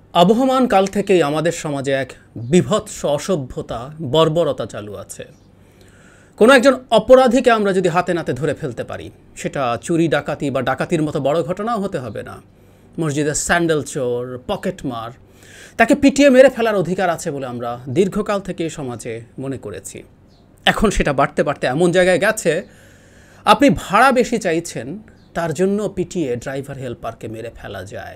আবহমান কাল থেকেই আমাদের সমাজে এক বীভৎস অসভ্যতা বর্বরতা চালু আছে। কোনো একজন অপরাধীকে আমরা যদি হাতে নাতে ধরে ফেলতে পারি, সেটা চুরি ডাকাতি বা ডাকাতির মতো বড় ঘটনাও হতে হবে না, মসজিদের স্যান্ডেল চোর, পকেটমার, তাকে পিটিয়ে মেরে ফেলার অধিকার আছে বলে আমরা দীর্ঘকাল থেকে সমাজে মনে করেছি। এখন সেটা বাড়তে বাড়তে এমন জায়গায় গেছে, আপনি ভাড়া বেশি চাইছেন, তার জন্য পিটিয়ে ড্রাইভার হেল্পারকে মেরে ফেলা যায়।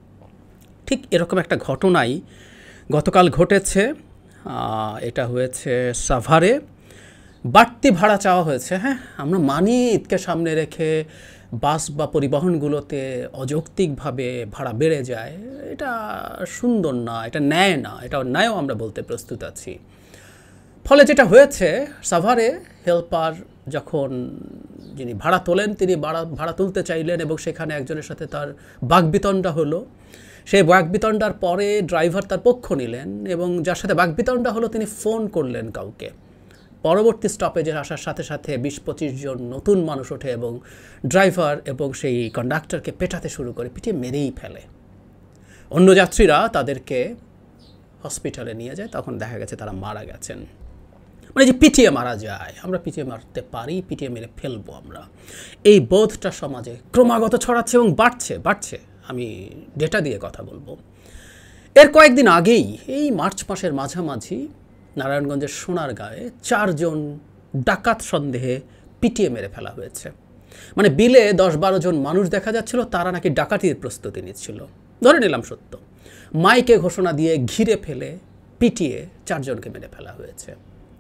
ঠিক এরকম একটা ঘটনাই গতকাল ঘটেছে। এটা হয়েছে সাভারে। বাড়তি ভাড়া চাওয়া হয়েছে। হ্যাঁ, আমরা মানি ঈদকে সামনে রেখে বাস বা পরিবহনগুলোতে অযৌক্তিকভাবে ভাড়া বেড়ে যায়, এটা সুন্দর না, এটা ন্যায় না, এটা ন্যায়ও আমরা বলতে প্রস্তুত আছি। ফলে যেটা হয়েছে, সাভারে হেল্পার যখন যিনি ভাড়া তোলেন তিনি ভাড়া তুলতে চাইলেন এবং সেখানে একজনের সাথে তার বাকবিতণ্ডা হলো। সেই বাকবিতণ্ডার পরে ড্রাইভার তার পক্ষ নিলেন এবং যার সাথে বাকবিতণ্ডা হলো তিনি ফোন করলেন কাউকে। পরবর্তী স্টপেজে আসার সাথে সাথে ২০-২৫ জন নতুন মানুষ ওঠে এবং ড্রাইভার এবং সেই কন্ডাক্টরকে পেটাতে শুরু করে, পিটিয়ে মেরেই ফেলে। অন্য যাত্রীরা তাদেরকে হসপিটালে নিয়ে যায়, তখন দেখা গেছে তারা মারা গেছেন। মানে যে পিটিয়ে মারা যায়, আমরা পিটিয়ে মারতে পারি, পিটিয়ে মেরে ফেলবো আমরা, এই বোধটা সমাজে ক্রমাগত ছড়াচ্ছে এবং বাড়ছে। আমি ডেটা দিয়ে কথা বলবো। এর কয়েকদিন আগেই, এই মার্চ মাসের মাঝামাঝি, নারায়ণগঞ্জের সোনারগাঁয়ে 4 জন ডাকাত সন্দেহে পিটিয়ে মেরে ফেলা হয়েছে। মানে বিলে 10-12 জন মানুষ দেখা যাচ্ছিল, তারা নাকি ডাকাতির প্রস্তুতি নিচ্ছিল। ধরে নিলাম সত্য। মাইকে ঘোষণা দিয়ে ঘিরে ফেলে পিটিয়ে 4 জনকে মেরে ফেলা হয়েছে।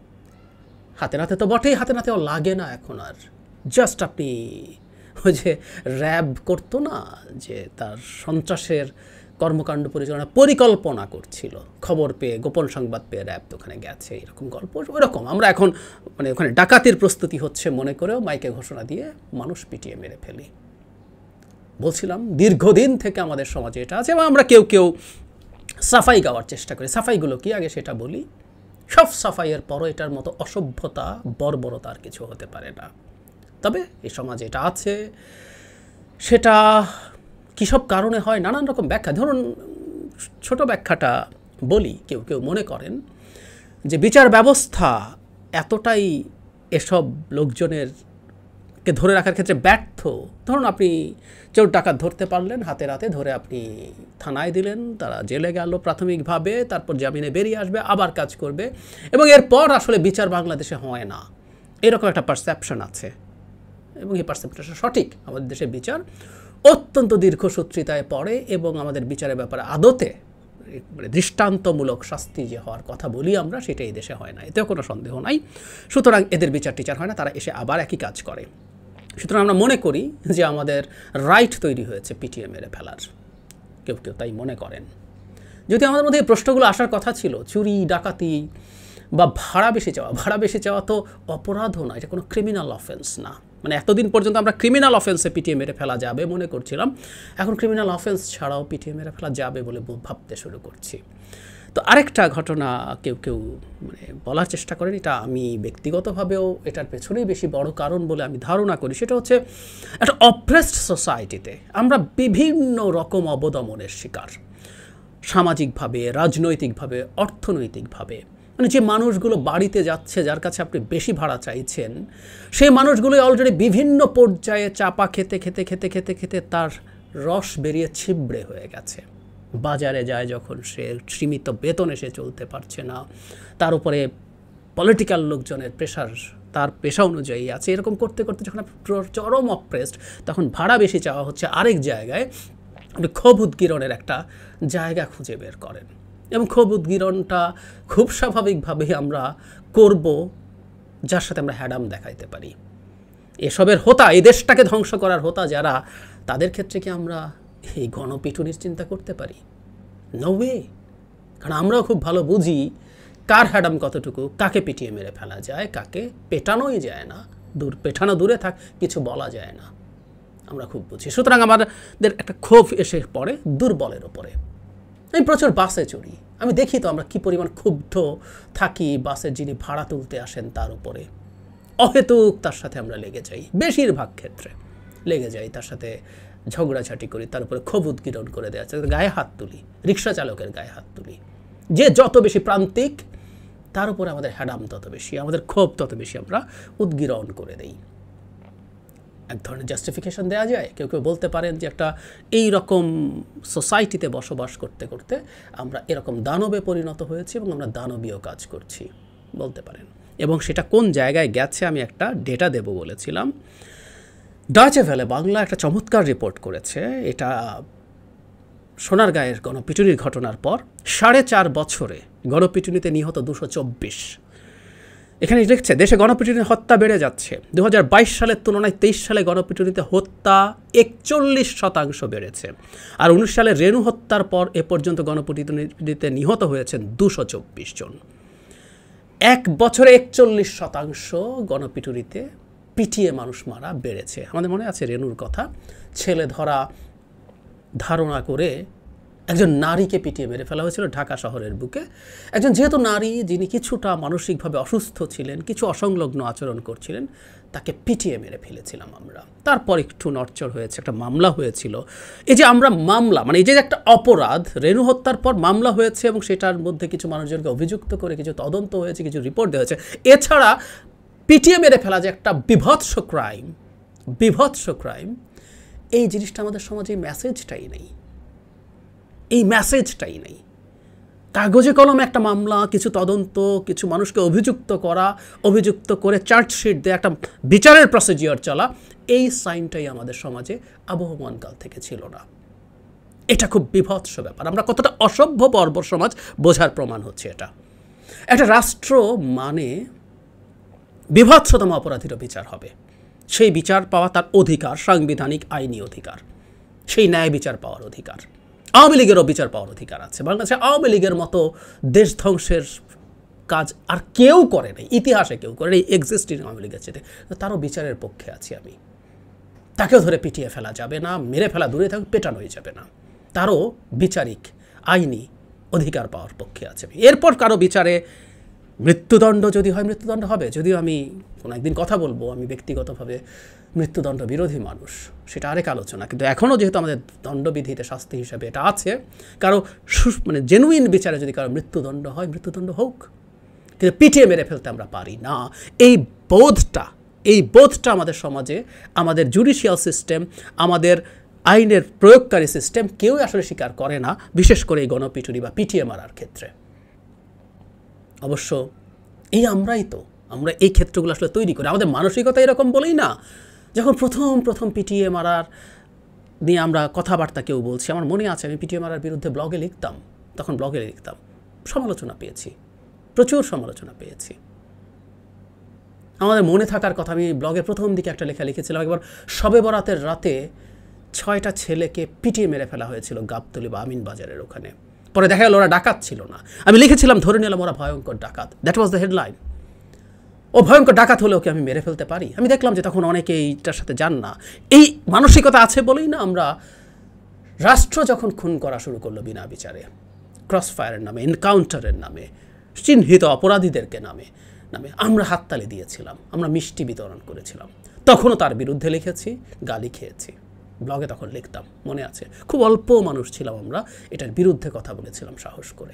হাতে নাতে তো বটেই, হাতে নাতেও লাগে না এখন আর। জাস্ট আপনি ওই যে র্যাব করতো না, যে তার সন্ত্রাসের কর্মকাণ্ড পরিকল্পনা করছিল, খবর পেয়ে, গোপন সংবাদ পেয়ে র্যাব তো ওখানে গেছে, এরকম গল্প ওইরকম আমরা এখন মানে ওখানে ডাকাতির প্রস্তুতি হচ্ছে মনে করেও মাইকে ঘোষণা দিয়ে মানুষ পিটিয়ে মেরে ফেলি। বলছিলাম দীর্ঘদিন থেকে আমাদের সমাজে এটা আছে এবং আমরা কেউ কেউ সাফাই গাওয়ার চেষ্টা করি। সাফাইগুলো কি আগে সেটা বলি। সব সাফাইয়ের পরও এটার মতো অসভ্যতা, বর্বরতা আর কিছু হতে পারে না। তবে এই সমাজে এটা আছে। সেটা কী সব কারণে হয়, নানান রকম ব্যাখ্যা। ধরুন, ছোট ব্যাখ্যাটা বলি। কেউ কেউ মনে করেন যে বিচার ব্যবস্থা এতটাই এসব লোকজনেরকে ধরে রাখার ক্ষেত্রে ব্যর্থ। ধরুন, আপনি চোর ডাকাত ধরতে পারলেন, হাতে নাতে ধরে আপনি থানায় দিলেন, তারা জেলে গেল প্রাথমিকভাবে, তারপর জামিনে বেরিয়ে আসবে, আবার কাজ করবে, এবং এরপর আসলে বিচার বাংলাদেশে হয় না, এরকম একটা পারসেপশন আছে। এবং এই পারসেপশনটা সঠিক। আমাদের দেশে বিচার অত্যন্ত দীর্ঘসূত্রিতায় পড়ে এবং আমাদের বিচারের ব্যাপারে আদতে মানে দৃষ্টান্তমূলক শাস্তি যে হওয়ার কথা বলি আমরা, সেটা এই দেশে হয় না, এতেও কোনো সন্দেহ নাই। সুতরাং এদের বিচার টিচার হয় না, তারা এসে আবার একই কাজ করে। সুতরাং আমরা মনে করি যে আমাদের রাইট তৈরি হয়েছে পিটিয়ে মেরে ফেলার। কেউ কেউ তাই মনে করেন। যদি আমাদের মধ্যে এই প্রশ্নগুলো আসার কথা ছিল, চুরি ডাকাতি বা ভাড়া বেশি চাওয়া তো অপরাধও না, এটা কোনো ক্রিমিনাল অফেন্স না। মানে এতদিন পর্যন্ত আমরা ক্রিমিনাল অফেন্সে পিটিয়ে মেরে ফেলা যাবে মনে করছিলাম, এখন ক্রিমিনাল অফেন্স ছাড়াও পিটিয়ে মেরে ফেলা যাবে বলে ভাবতে শুরু করছি। তো আরেকটা ঘটনা কেউ কেউ মানে বলার চেষ্টা করেন, এটা আমি ব্যক্তিগতভাবেও এটার পেছনেই বেশি বড় কারণ বলে আমি ধারণা করি। সেটা হচ্ছে, একটা অপ্রেসড সোসাইটিতে আমরা বিভিন্ন রকম অবদমনের শিকার, সামাজিকভাবে, রাজনৈতিকভাবে, অর্থনৈতিকভাবে। মানে যে মানুষগুলো বাড়িতে যাচ্ছে, যার কাছে আপনি বেশি ভাড়া চাইছেন, সেই মানুষগুলোই অলরেডি বিভিন্ন পর্যায়ে চাপা খেতে খেতে খেতে খেতে খেতে তার রস বেরিয়ে ছিবড়ে হয়ে গেছে। বাজারে যায় যখন, সে সীমিত বেতনে সে চলতে পারছে না, তার উপরে পলিটিক্যাল লোকজনের প্রেশার তার পেশা অনুযায়ী আছে। এরকম করতে করতে যখন চরম অপ্রেসড, তখন ভাড়া বেশি চাওয়া হচ্ছে আরেক জায়গায়। আপনি ক্ষোভ উদ্গীরণের একটা জায়গা খুঁজে বের করেন এবং ক্ষোভ উদ্গীরণটা খুব স্বাভাবিকভাবেই আমরা করব যার সাথে আমরা হ্যাডাম দেখাইতে পারি। এসবের হোতা, এই দেশটাকে ধ্বংস করার হোতা যারা, তাদের ক্ষেত্রে কি আমরা এই গণপিটুনির চিন্তা করতে পারি? No way. কারণ আমরাও খুব ভালো বুঝি কার হ্যাডাম কতটুকু, কাকে পিটিয়ে মেরে ফেলা যায়, কাকে পেটানোই যায় না। পেটানো দূরে থাক, কিছু বলা যায় না, আমরা খুব বুঝি। সুতরাং আমাদের একটা ক্ষোভ এসে পড়ে দুর্বলের ওপরে। আমি প্রচুর বাসে চড়ি, আমি দেখি তো আমরা কী পরিমাণ ক্ষুব্ধ থাকি বাসের যিনি ভাড়া তুলতে আসেন তার উপরে। অহেতুক তার সাথে আমরা লেগে যাই, বেশিরভাগ ক্ষেত্রে লেগে যাই তার সাথে, ঝগড়াঝাটি করি, তার উপরে ক্ষোভ উদ্গীরণ করে দেওয়া হচ্ছে, গায়ে হাত তুলি, রিক্সা চালকের গায়ে হাত তুলি। যে যত বেশি প্রান্তিক তার উপরে আমাদের হ্যাডাম তত বেশি, আমাদের ক্ষোভ তত বেশি আমরা উদ্গীরণ করে দেই। এক ধরনের জাস্টিফিকেশন দেওয়া যায়। কেউ কেউ বলতে পারেন যে একটা এই রকম সোসাইটিতে বসবাস করতে করতে আমরা এরকম দানবে পরিণত হয়েছি এবং আমরা দানবীয় কাজ করছি বলতে পারেন। এবং সেটা কোন জায়গায় গেছে আমি একটা ডেটা দেব বলেছিলাম। ডয়েচে ভেলে বাংলা একটা চমৎকার রিপোর্ট করেছে। এটা সোনারগাঁয়ের গণপিটুনির ঘটনার পর 4.5 বছরে গণপিটুনিতে নিহত 224। এখানে লিখছে দেশে গণপিটুনি হত্যা বেড়ে যাচ্ছে। 2022 সালের তুলনায় 23 সালে গণপিটুনিতে হত্যা 41% বেড়েছে। আর 19 সালে রেণু হত্যার পর এ পর্যন্ত গণপিটুনিতে নিহত হয়েছেন 224 জন। এক বছরে 41% গণপিটুনিতে পিটিয়ে মানুষ মারা বেড়েছে। আমাদের মনে আছে রেণুর কথা, ছেলে ধরা ধারণা করে একজন নারীকে পিটিয়ে মেরে ফেলা হয়েছিল ঢাকা শহরের বুকে। একজন যেহেতু নারী, যিনি কিছুটা মানসিকভাবে অসুস্থ ছিলেন, কিছু অসংলগ্ন আচরণ করছিলেন, তাকে পিটিয়ে মেরে ফেলেছিলাম আমরা। তারপর একটু নড়চড় হয়েছে, একটা মামলা হয়েছিল। এই যে আমরা মামলা, মানে এই যে একটা অপরাধ, রেণু হত্যার পর মামলা হয়েছে এবং সেটার মধ্যে কিছু মানুষজনকে অভিযুক্ত করে কিছু তদন্ত হয়েছে, কিছু রিপোর্ট দেওয়া হয়েছে। এছাড়া পিটিয়ে মেরে ফেলা যে একটা বিভৎস ক্রাইম, এই জিনিসটা আমাদের সমাজে মেসেজটাই নেই, এই মেসেজটাই নেই। কাগজে কলমে একটা মামলা, কিছু তদন্ত, কিছু মানুষকে অভিযুক্ত করে চার্জশিট দেয়া, একটা বিচারের প্রসিডিওর চলা, এই সাইনটাই আমাদের সমাজে আবহমানকাল থেকে ছিল না। এটা খুব বিভৎস ব্যাপার। আমরা কতটা অসভ্য বর্বর সমাজ বোঝার প্রমাণ হচ্ছে এটা। একটা রাষ্ট্র মানে বিভৎসতম অপরাধীর বিচার হবে, সেই বিচার পাওয়া তার অধিকার, সাংবিধানিক আইনি অধিকার, সেই ন্যায় বিচার পাওয়ার অধিকার। আওয়ামী লীগেরও বিচার পাওয়ার অধিকার আছে। বাংলাদেশে আওয়ামী লীগের মতো দেশ ধ্বংসের কাজ আর কেউ করে নাই, ইতিহাসে কেউ করে নেই এক্সিস্টিং আওয়ামী লীগের চেয়ে। তারও বিচারের পক্ষে আছি আমি। তাকেও ধরে পিটিয়ে ফেলা যাবে না, মেরে ফেলা দূরে থাকুক, পেটানোই যাবে না। তারও বিচারিক আইনি অধিকার পাওয়ার পক্ষে আছে। এরপর কারো বিচারে মৃত্যুদণ্ড যদি হয়, মৃত্যুদণ্ড হবে। যদিও আমি কোনো একদিন কথা বলবো, আমি ব্যক্তিগতভাবে মৃত্যুদণ্ড বিরোধী মানুষ, সেটা আরেক আলোচনা। কিন্তু এখনও যেহেতু আমাদের দণ্ডবিধিতে শাস্তি হিসাবে এটা আছে, কারো মানে জেনুইন বিচারে যদি কারো মৃত্যুদণ্ড হয়, মৃত্যুদণ্ড হোক, কিন্তু পিটিয়ে মেরে ফেলতে আমরা পারি না। এই বোধটা আমাদের সমাজে, আমাদের জুডিশিয়াল সিস্টেম, আমাদের আইনের প্রয়োগকারী সিস্টেম কেউ আসলে স্বীকার করে না, বিশেষ করে এই গণপিটুনি বা পিটিয়ে মারার ক্ষেত্রে। অবশ্য আমরা এই ক্ষেত্রগুলো আসলে তৈরি করি। আমাদের মানসিকতা এরকম বলেই না। যখন প্রথম পিটিয়ে মারার নিয়ে আমরা কথাবার্তা কেউ বলছি, আমার মনে আছে আমি পিটিয়ে মারার বিরুদ্ধে ব্লগে লিখতাম, সমালোচনা পেয়েছি, প্রচুর সমালোচনা পেয়েছি। আমাদের মনে থাকার কথা, আমি ব্লগের প্রথম দিকে একটা লেখা লিখেছিলাম, একবার শবে বরাতের রাতে 6টা ছেলেকে পিটিয়ে মেরে ফেলা হয়েছিল গাবতলী বা আমিন বাজারের ওখানে। পরে দেখা গেল ওরা ডাকাত ছিল না। আমি লিখেছিলাম, ধরে নিলাম ওরা ভয়ঙ্কর ডাকাত। That was the headline. ও ভয়ঙ্কর ডাকাত হলেও কি আমি মেরে ফেলতে পারি? আমি দেখলাম যে তখন অনেকে এইটার সাথে যান না। এই মানসিকতা আছে বলেই না আমরা, রাষ্ট্র যখন খুন করা শুরু করলো বিনা বিচারে, ক্রসফায়ারের নামে, এনকাউন্টারের নামে, চিহ্নিত অপরাধীদেরকে নামে আমরা হাততালি দিয়েছিলাম, আমরা মিষ্টি বিতরণ করেছিলাম। তখনও তার বিরুদ্ধে লিখেছি, গালি খেয়েছি, ব্লগে তখন লিখতাম, মনে আছে। খুব অল্প মানুষ ছিলাম আমরা, এটার বিরুদ্ধে কথা বলেছিলাম সাহস করে।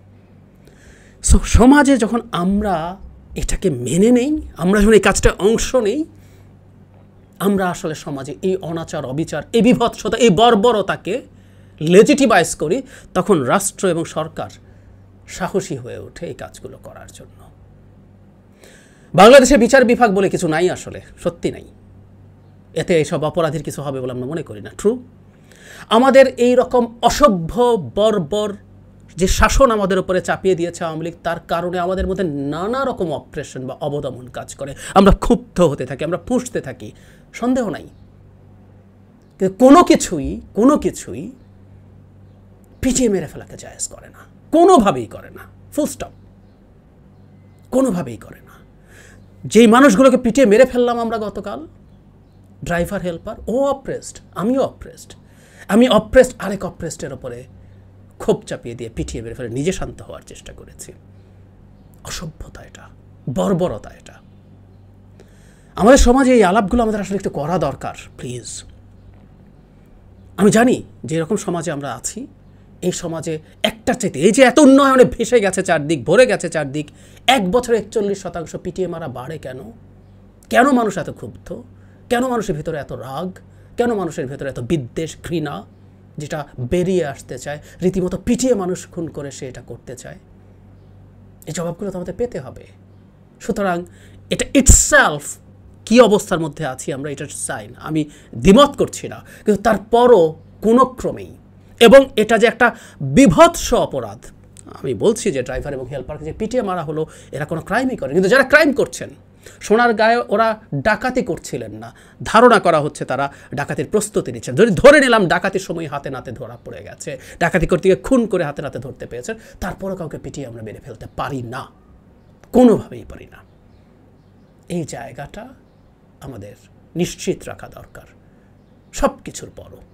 সমাজে যখন আমরা এটাকে মেনে নেই, আমরা যখন এই কাজটা অংশ নেই, আমরা আসলে সমাজে এই অনাচার, অবিচার, এই বিভৎসতা, এই বর্বরতাকে লেজিটিমাইজ করি, তখন রাষ্ট্র এবং সরকার সাহসী হয়ে ওঠে এই কাজগুলো করার জন্য। বাংলাদেশে বিচার বিভাগ বলে কিছু নাই, আসলে সত্যি নাই। এতে এইসব অপরাধীর কিছু হবে বলে আমরা মনে করি না। ট্রু, আমাদের এই রকম অসভ্য বর্বর যে শাসন আমাদের উপরে চাপিয়ে দিয়েছে আওয়ামী লীগ, তার কারণে আমাদের মধ্যে নানা রকম অপ্রেশন বা অবদমন কাজ করে। আমরা ক্ষুব্ধ হতে থাকি, আমরা পুষতে থাকি, সন্দেহ নাই। কিন্তু কোনো কিছুই পিটিয়ে মেরে ফেলাকে জায়েজ করে না, কোনোভাবেই করে না। ফুল স্টপ, কোনোভাবেই করে না। যেই মানুষগুলোকে পিটিয়ে মেরে ফেললাম আমরা গতকাল, ড্রাইভার, হেল্পার, ও অপ্রেসড, আমিও অপ্রেসড। আমি অপ্রেসড আরেক অপ্রেসডের ওপরে ক্ষোভ চাপিয়ে দিয়ে পিটিয়ে মেরে ফেলে নিজে শান্ত হওয়ার চেষ্টা করেছি। অসভ্যতা এটা, বর্বরতা এটা। আমাদের সমাজে এই আলাপগুলো আমাদের আসলে একটু করা দরকার, প্লিজ। আমি জানি যে এরকম সমাজে আমরা আছি, এই সমাজে একটা চাইতে এই যে এত উন্নয়নে ভেসে গেছে চারদিক, ভরে গেছে চারদিক, 1 বছরে 41% পিটিয়ে মারা বাড়ে কেন? কেন মানুষ এত ক্ষুব্ধ? কেন মানুষের ভিতরে এত রাগ? কেন মানুষের ভিতরে এত বিদ্বেষ, ঘৃণা, যেটা বেরিয়ে আসতে চায়, রীতিমতো পিটিয়ে মানুষ খুন করে সে এটা করতে চায়? এই জবাবগুলো তো আমাদের পেতে হবে। সুতরাং এটা ইটসেলফ কী অবস্থার মধ্যে আছি আমরা, এটা সাইন, আমি দ্বিমত করছি না, কিন্তু তারপরও কোনো ক্রমেই, এবং এটা যে একটা বিভৎস অপরাধ, আমি বলছি যে ড্রাইভার এবং হেল্পারকে যে পিটিয়ে মারা হলো, এরা কোনো ক্রাইমই করে, কিন্তু যারা ক্রাইম করছেন, সোনারগাঁয়ে ওরা ডাকাতি করছিলেন না, ধারণা করা হচ্ছে তারা ডাকাতির প্রস্তুতি নিচ্ছেন। যদি ধরে নিলাম ডাকাতির সময় হাতে নাতে ধরা পড়ে গেছে, ডাকাতি করতে গিয়ে খুন করে হাতে নাতে ধরতে পেরেছেন, তারপরও কাউকে পিটিয়ে আমরা মেরে ফেলতে পারি না, কোনোভাবেই পারি না। এই জায়গাটা আমাদের নিশ্চিত রাখা দরকার সব কিছুর পরও।